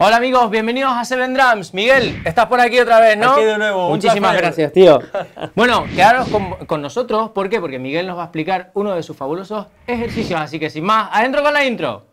Hola amigos, bienvenidos a Seven Drums. Miguel, estás por aquí otra vez, ¿no? Aquí de nuevo. Muchísimas gracias, tío. Bueno, quedaros con nosotros, ¿por qué? Porque Miguel nos va a explicar uno de sus fabulosos ejercicios, así que sin más, adentro con la intro.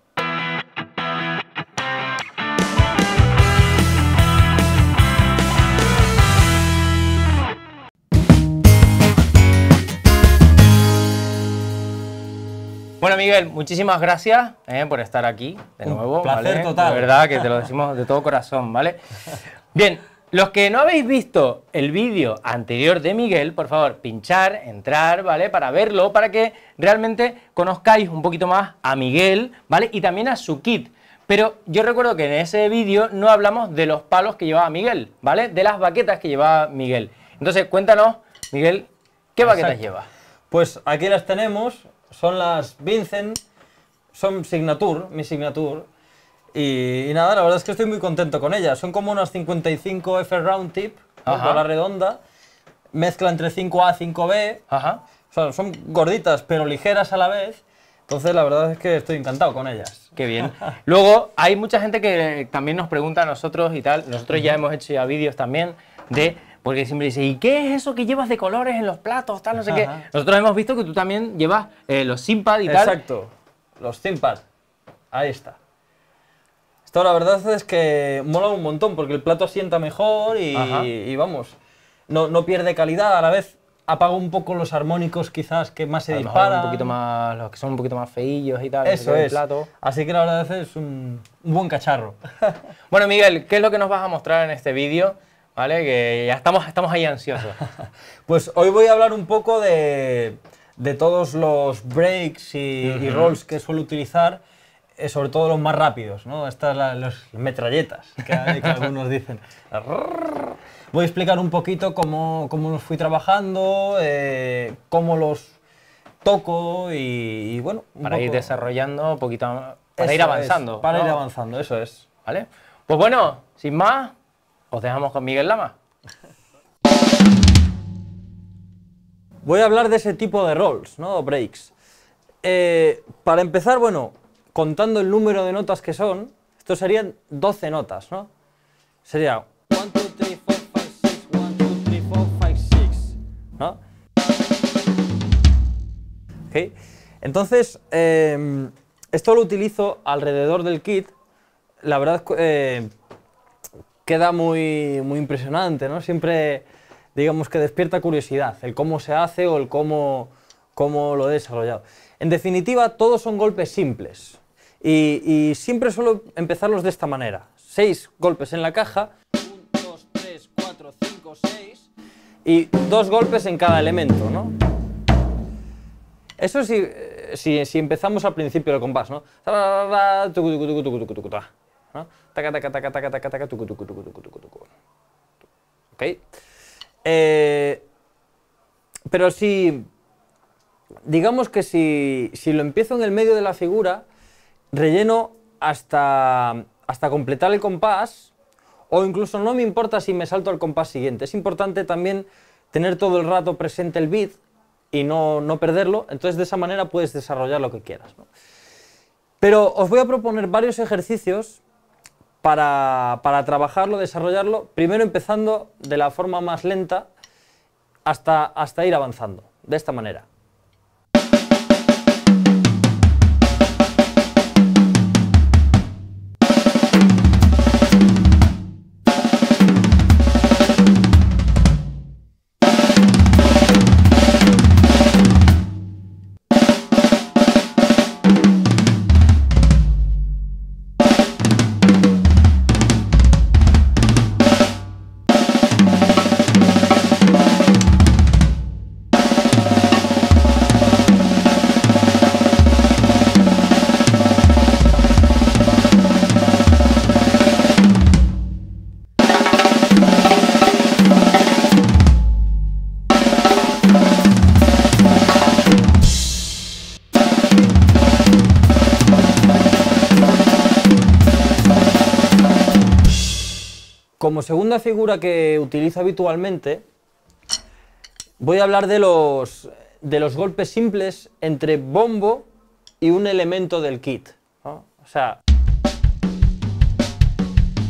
Bueno, Miguel, muchísimas gracias por estar aquí de nuevo. Un placer, ¿vale? total. De verdad que te lo decimos de todo corazón, ¿vale? Bien, los que no habéis visto el vídeo anterior de Miguel, por favor, pinchar, entrar, ¿vale? Para verlo, para que realmente conozcáis un poquito más a Miguel, ¿vale? Y también a su kit. Pero yo recuerdo que en ese vídeo no hablamos de los palos que llevaba Miguel, ¿vale? De las baquetas que llevaba Miguel. Entonces, cuéntanos, Miguel, ¿qué baquetas llevas? Pues aquí las tenemos. Son las Vincent, son Signature, mi Signature, y nada, la verdad es que estoy muy contento con ellas. Son como unas 55 F round tip, con la redonda, mezcla entre 5A y 5B, o sea, son gorditas pero ligeras a la vez, entonces la verdad es que estoy encantado con ellas. Qué bien. Luego, hay mucha gente que también nos pregunta a nosotros y tal, nosotros ya hemos hecho ya vídeos también de... Porque siempre dice, ¿y qué es eso que llevas de colores en los platos, tal, no sé qué? Nosotros hemos visto que tú también llevas los Simpad y tal. Exacto, los Simpad. Ahí está. Esto la verdad es que mola un montón porque el plato asienta mejor y vamos, no pierde calidad, a la vez apaga un poco los armónicos quizás que más se disparan. Un poquito más, los que son un poquito más feillos y tal. Eso es. Plato. Así que la verdad es un buen cacharro. Bueno, Miguel, ¿qué es lo que nos vas a mostrar en este vídeo? ¿Vale? Que ya estamos ahí ansiosos. Pues hoy voy a hablar un poco de todos los breaks y rolls que suelo utilizar, sobre todo los más rápidos, ¿no? Estas las metralletas, que algunos dicen. Voy a explicar un poquito cómo los fui trabajando, cómo los toco y bueno... Para ir desarrollando un poquito, para ir avanzando. Para ir avanzando, eso es. ¿Vale? Pues bueno, sin más... Os dejamos con Miguel Lama. Voy a hablar de ese tipo de rolls, ¿no? Breaks. Para empezar, bueno, contando el número de notas que son, estos serían 12 notas, ¿no? Sería 1, 2, 3, 4, 5, 6, 1, 2, 3, 4, 5, 6, ¿no? ¿Okay? Entonces, esto lo utilizo alrededor del kit. La verdad queda muy impresionante, ¿no? Siempre, digamos que despierta curiosidad, el cómo se hace o el cómo lo he desarrollado. En definitiva, todos son golpes simples y siempre suelo empezarlos de esta manera. 6 golpes en la caja, 1, 2, 3, 4, 5, 6 y 2 golpes en cada elemento, ¿no? Eso si empezamos al principio del compás, ¿no? ¿no? Taca, taca, taca, taca, taca, taca, tucu, tucu, tucu, tucu, tucu, tucu. ¿Ok? Pero digamos que si lo empiezo en el medio de la figura, relleno hasta completar el compás, o incluso no me importa si me salto al compás siguiente. Es importante también tener todo el rato presente el beat y no perderlo, entonces de esa manera puedes desarrollar lo que quieras, ¿no? Pero os voy a proponer varios ejercicios para trabajarlo, desarrollarlo, primero empezando de la forma más lenta hasta ir avanzando, de esta manera. Como segunda figura que utilizo habitualmente, voy a hablar de los golpes simples entre bombo y un elemento del kit, ¿no? O sea,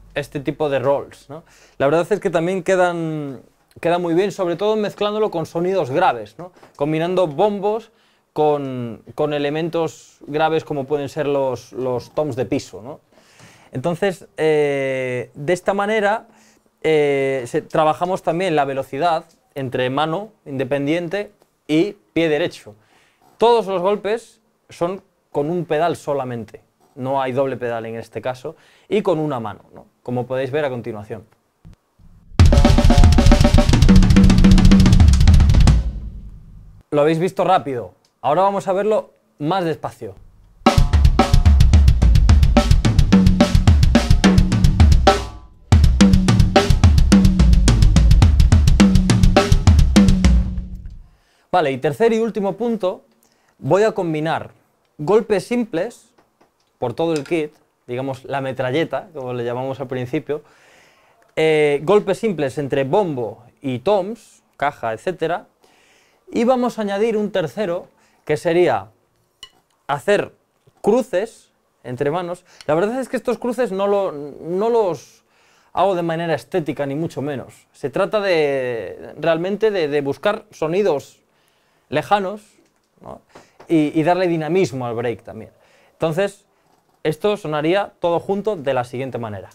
este tipo de rolls, ¿no? La verdad es que también queda muy bien, sobre todo mezclándolo con sonidos graves, ¿no? Combinando bombos con elementos graves como pueden ser los toms de piso, ¿no? Entonces, de esta manera trabajamos también la velocidad entre mano independiente y pie derecho. Todos los golpes son con un pedal solamente, no hay doble pedal en este caso, y con una mano, ¿no? Como podéis ver a continuación. Lo habéis visto rápido, ahora vamos a verlo más despacio. Vale, y tercer y último punto, voy a combinar golpes simples por todo el kit, digamos la metralleta, como le llamamos al principio, golpes simples entre bombo y toms, caja, etc. Y vamos a añadir un tercero, que sería hacer cruces entre manos. La verdad es que estos cruces no los hago de manera estética, ni mucho menos. Se trata realmente de buscar sonidos lejanos, ¿no? y darle dinamismo al break también. Entonces, esto sonaría todo junto de la siguiente manera.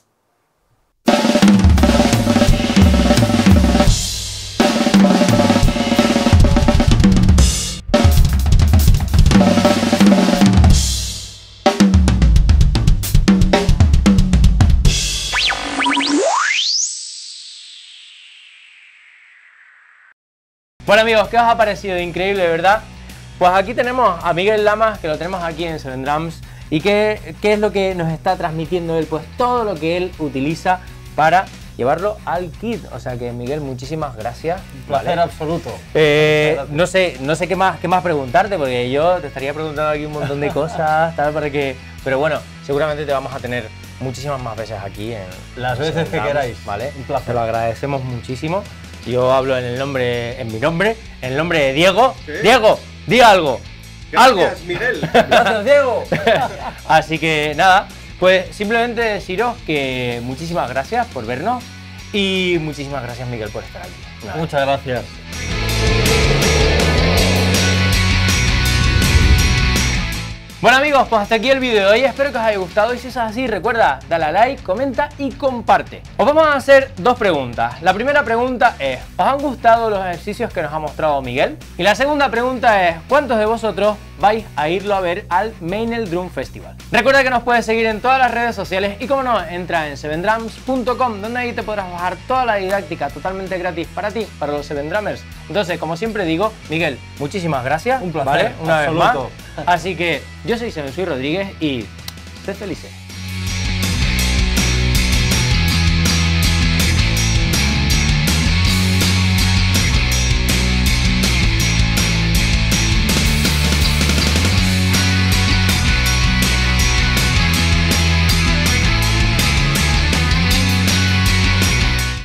Bueno amigos, ¿qué os ha parecido? Increíble, ¿verdad? Pues aquí tenemos a Miguel Lamas, que lo tenemos aquí en 7drums. ¿Y qué es lo que nos está transmitiendo él? Pues todo lo que él utiliza para llevarlo al kit. O sea que Miguel, muchísimas gracias. Un placer absoluto. No sé qué más preguntarte, porque yo te estaría preguntando aquí un montón de cosas, tal, pero bueno, seguramente te vamos a tener muchísimas más veces aquí. Las veces que queráis. ¿Vale? Un placer. Te lo agradecemos muchísimo. Yo hablo en mi nombre de Diego. ¿Qué? Diego, di algo. Gracias, Miguel. Gracias, Diego. Así que nada, pues simplemente deciros que muchísimas gracias por vernos y muchísimas gracias, Miguel, por estar aquí. Nada. Muchas gracias. Bueno amigos, pues hasta aquí el vídeo de hoy, espero que os haya gustado y si es así, recuerda, dale a like, comenta y comparte. Os vamos a hacer dos preguntas. La primera pregunta es, ¿os han gustado los ejercicios que nos ha mostrado Miguel? Y la segunda pregunta es, ¿cuántos de vosotros vais a irlo a ver al Meinl Drum Festival? Recuerda que nos puedes seguir en todas las redes sociales y como no, entra en 7drums.com, donde ahí te podrás bajar toda la didáctica totalmente gratis para ti, para los 7drummers. Entonces, como siempre digo, Miguel, muchísimas gracias. Un placer, ¿vale? Una absoluto. vez más. Así que yo soy Rodríguez y sed felices.